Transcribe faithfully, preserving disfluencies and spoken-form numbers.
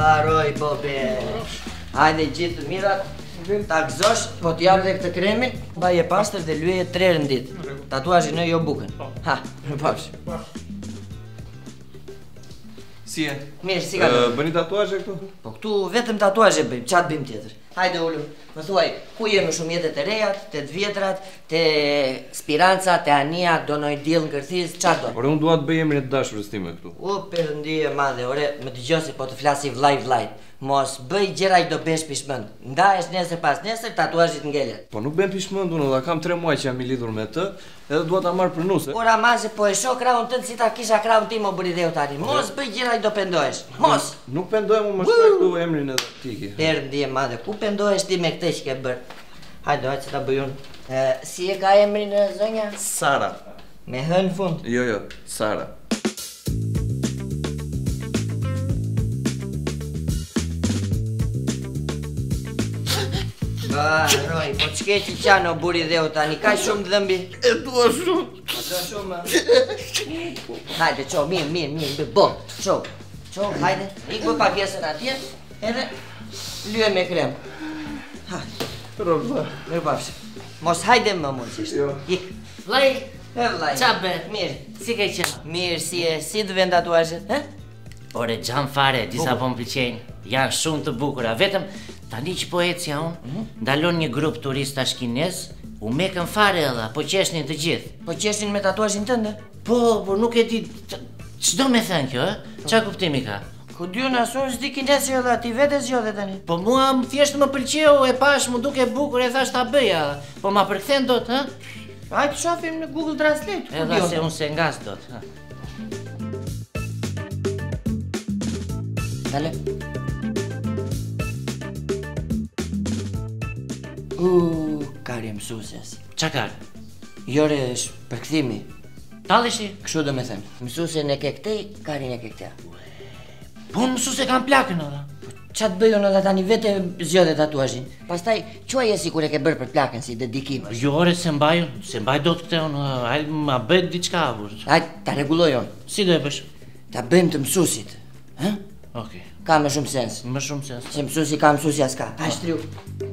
Mbaroj, Bobi. Hajde gjithë të mirat, ta gëzosh, po t'jap dhe këtë kremin, baje pastër dhe lyje tre herë në ditë. Tatuazhin e jo bukën. Ha, në pafsh. Si e? Mirë, si ka të? Bëni tatuazhe këtu? Po këtu vetëm tatuazhe bëjmë, qatë bëjmë tjetër. Hajde ullu, më thuaj, ku jemi shumë jetët e rejat, të të vjetrat, të Spiranca, të Ania, donoj djellë në kërthiz, qatë do? Ore, unë dua të bëj emrin e dashurës time këtu. U, përëndije madhe, ore, më të gjosi po të flasi vlaj vlaj. Mos bëj gjera i do besh pishmënd. Ndahesh nesër pas nesër, tatuazhit ngellet. Po nuk bën pishmënd unë, dha kam tre muaj që jam i lidhur me të, edhe dua ta marr për nuse. Ora mazhe, po e shoh krahun tënd si ta kisha krahun tim o bëri dheu tani. Mos bëj gjera i do pendohesh. Mos! Nuk pendohem, unë më shkruaj këtu emrin edhe tiki. Perëndije madhe, ku pendohesh ti me këtë që ke bër? Hajde, hajde që ta bëj unë. Si e ka emrin zonja? Sara. Me hë në fund? Jo, jo, Sara. Ba, roj, po qke që qanë o buri dheu tani, ka shumë dhëmbi? E dua shumë. E dua shumë? Hajde, qo, mirë, mirë, mirë, bo, qo, qo, hajde, ik bë pagesën atje, edhe lyhe me krem. Hajde. Rëvë. Mirë pafshë. Mos hajde më mundësisht. Jo. Ik. Vlaj, E vlaj. qa be? Mirë. Si ke qenë? Mirë, si e, si të vend tatuazhet, he? Ore, gjanë fare, disa po më pëlqejnë. Janë shumë të bukura, vetëm tani që po ecja unë, ndalon një grup turista shkinez, u mekën fare edhe, po qeshnin të gjithë. Po qeshin me tatuazhin tënde? Po, po nuk e di, ç'do me thënë kjo, e? Qa kuptimi ka? Ku dy në asun s'di kinez jo dhe ati vete zjo dhe tani. Po mua më thjesht më pëlqeu, e pash mu duke bukur, e thash ta bëja, po ma përkthen dot, ha? Hajde shofim në Google Translate, ku Edhe dion. se unë se ngas dot, ha? Dale. Uuu, kari mësuses. Qa kar? Jore është përkthimi. Talleshi? Kështu do me thënë. Mësusen e ke këtej, karin e ke këtej. Po në mësu se kam plakën edhe. Qa të bëju në dhe tani vete zjodhe tatuazhin. Pastaj, quaj e si kur e ke bërë për plakën si dedikim. Jo, ore, se mbaj, se mbaj do të këte unë, hajtë ma bëjt diçka avur. Hajtë, ta reguloj unë. Si do e bësh? Ta bëjmë të mësusit. Hë? Okej, Ka me shumë sens. më shumë sens. Se mësusi ka, mësusi as ka. Hajtë shtriu.